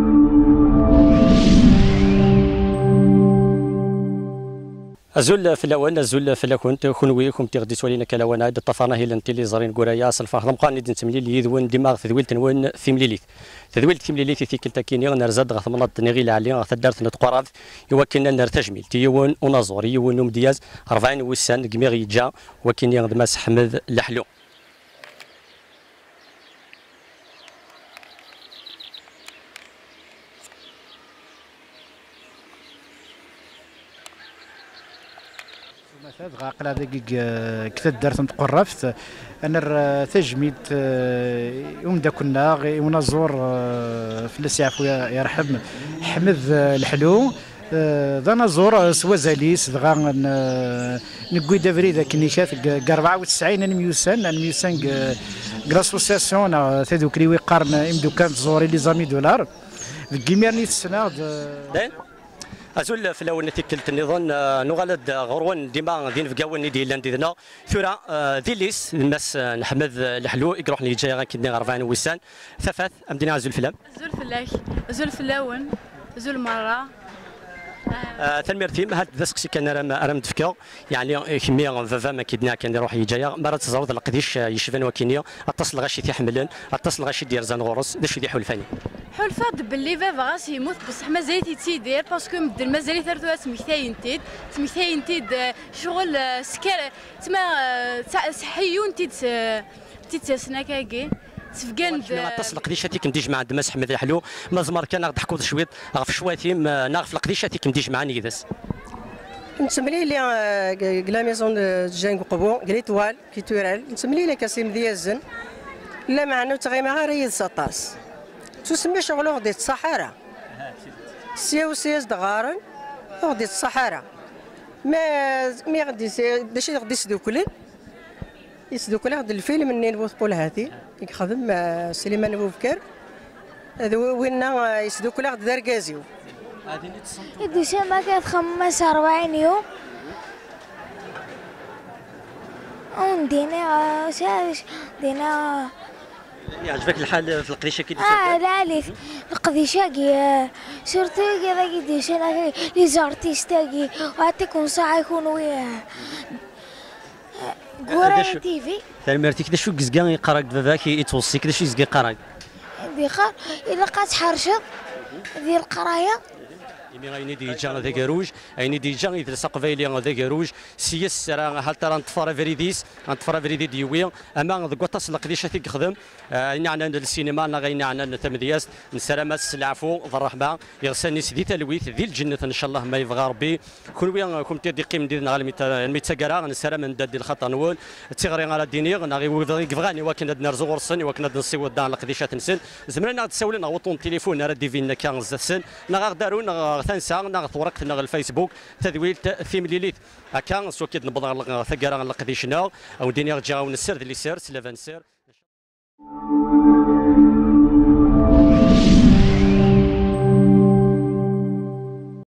أزول في الأول أزول في الأكونت خنويكم تغدي سوالينا كلاوانا هاد الطفانة هي لنتي زارين قرايا صنفا مقاني نتملي لي يذون دماغ تذويل تنوين في مليليت تذويل في مليليت في كلتا كيني نرزاد غث مناط نغي العلي غث دارت نتقراض يوكلنا نرتجميل تيون ونازور يون مدياز 40 وسان قميغ جا وكيني غدماس حمد لحلو. مثلا قلا دقيق كتاد دارت متقرفت انا تجميد يوم دا كنا ونزور في السعفو يرحم حمد الحلو ذا نزور سوا زاليس دغا نقوي دافري ذاك نيشات 94 ميوسان غراسوسياسيون تادو كريوي قارن امدو كانت زوري لي زامي دولار كيميرني السنه أزول في الأول نتيكلت النظام نغلد غروان ديما دين في قوان ندي لاندينا ثورة ديليس الناس نحمد الحلو يروح لي جاي كدني 40 وسان ثفاث أمدينا أزول فلام أزول في الأول أزول مرة تنميرتي هاد داسكسي كان راه متفكر يعني كمية فافا ما كيدنا كان يروح يجايا مرات تزرد القديش يشفن وكينيا اتصل غاشي تيحملن اتصل غاشي دير زان غورس داش يدي حلفاني حلفة باللي فافا غاس يموت بصح مازال تيدير باسكو مدن مازال ثرثو سمكتاين تيد شغل سكر تما صحيون تيد سناكاكي تفقان اتصل قديشاتي كنديج مع عند مسح حمد الحلو مزمر كان نضحكوا شويط غف شواتيم ناغف القديشاتي كنديج معاني داس نسملي لي لا ميزون جانك قبو غريتوال كيتورال نسملي لي كاسيم ديازن لا معنو تغيما غير يد سطاس تسمي شغل غدي الصحراء سياس دغارن غدي الصحراء ما غدي داشي غدي يسدوكلن يسدوكلن غدي الفيلم منين بوثقول هاتي يخدم سليمان بوبكر هذا وين يسدوكلن غدي داركازيو يدي سما كانت 45 يوم وندينا دينا يعجبك الحال في القديشه كي لا عليك القديشه كي سورتو كذا كي ديشنا لي زارتيستاكي وعطيكم ساعه يكونوا كورا تيفي تلمرتي كدا شو كزكا يقراك باباك يتوصي كدا شو يزكي يقراك ديخار الا لقات حرشط ديال القرايه يمي غايني ديجا ذا كاروج ايني ديجا يدرس قبايلي ذا كاروج سياس راه هل ترى نطفر فريديس نطفر فريدي ديوي اما ذا قطاس القديشه تي خدم نعنا السينما نا غينا تمدياس نسلامات العفو الرحمه يغسلني سيدي تلويث ذي الجنه ان شاء الله ما يبغى ربي كل وين كنت دي قيم ديالنا غير الميتسكرا نسلام ندي الخطا نول تيغري على ديني غنغي يبغاني ولكن نرزو غرسن ولكن نسيو الدار القديشه تنسن زمرنا تسولنا وطون تليفون راه ديفين كان زسن نا دارون ثانسا ناغ ورقت ناغ الفيسبوك تذويل ثيمليليت هكا سوكيد نبض ثقرا القديشنا او ديني رجعوا نسر اللي سير سلافان سير